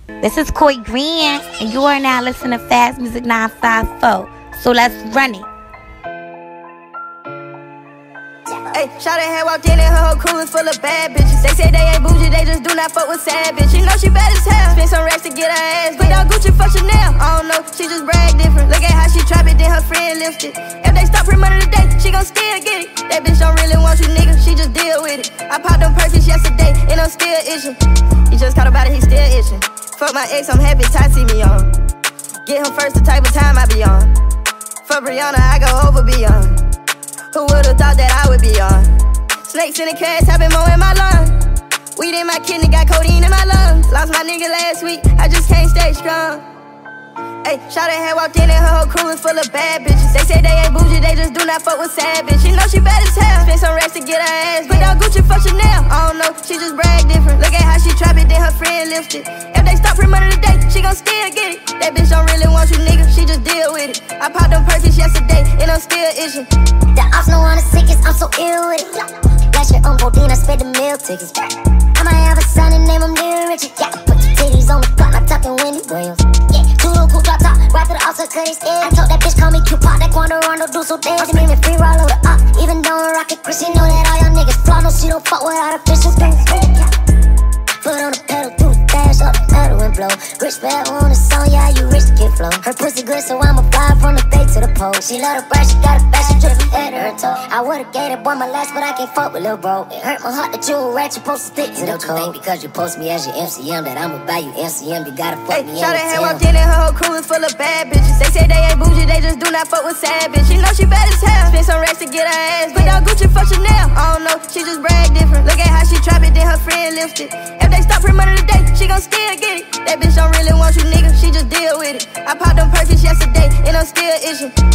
This is Koi Green, and you are now listening to Fast Music 954. So let's run it. Hey, Shawty had walked in and her whole crew was full of bad bitches. They say they ain't bougie, they just do not fuck with sad bitches. You know she bad as hell, spend some racks to get her ass. Put down Gucci for Chanel, I don't know, she just brag different. Look at how she trap it, then her friend lift it. If they stop her money today, she gon' still get it. That bitch don't really want you, nigga, she just deal with it. I popped them Perkins yesterday, and I'm still itching. He just caught about it, he still itching. Fuck my ex, I'm happy Ty see me on. Get him first, the type of time I be on. For Brianna, I go over beyond. Who would've thought that I would be on? Snakes in the cash, I've been mowing my lawn. Weed in my kidney, got codeine in my lungs. Lost my nigga last week, I just can't stay strong. Hey, Shawty had walked in and her whole crew was full of bad bitches. They say they ain't bougie, they just do not fuck with sad bitches. You know she bad as hell, spend some racks to get her ass. Put down Gucci for Chanel, I don't know, she just brag different. Look at how she trap it, then her friend lift it. If they stop her money today, she gon' still get it. That bitch don't really want you, nigga, she just deal with it. I popped them Perkins yesterday, and I'm still itching. The ops know I'm the sickest, I'm so ill with it. Last year on Bodine, I spent the meal tickets. I might have a son and name him Little Richard. Yeah, put your titties on the block, not talking Wendy Williams. Yeah, two little cool drop top, right through the offset, cut his head. I told that bitch, call me Q-Pop, that Quando Rondo do so dance. She made me free roll over the up, even though I'm rockin' Chris. She know that all y'all niggas flaw, no, she don't fuck with artificial things. Foot on the pedal, through the dash, up the pedal and blow. Rich bad on the song, yeah, you rich to get flow. Her pussy good, so I'ma fly from the bay to the pole. She love the brush, she got a back, she drip from head to her toe. I would've gave that boy my last, but I can't fuck with lil' bro. It hurt my heart that you a rat, you supposed to stick to the code. Because you post me as your MCM, that I'ma buy you MCM, you gotta fuck me in the Shawty had walked in and her whole crew was full of bad bitches. They say they ain't bougie, they just do not fuck with sad bitches. You know she bad as hell, spend some racks to get her ass. Put down Gucci for Chanel, I don't know, she just brag different. Look at how she trap it, then her friend lift it. If they stop her money today, she gon' still get it. That bitch don't really want you, nigga, she just deal with it. I popped them Perkins yesterday, and I'm still itching.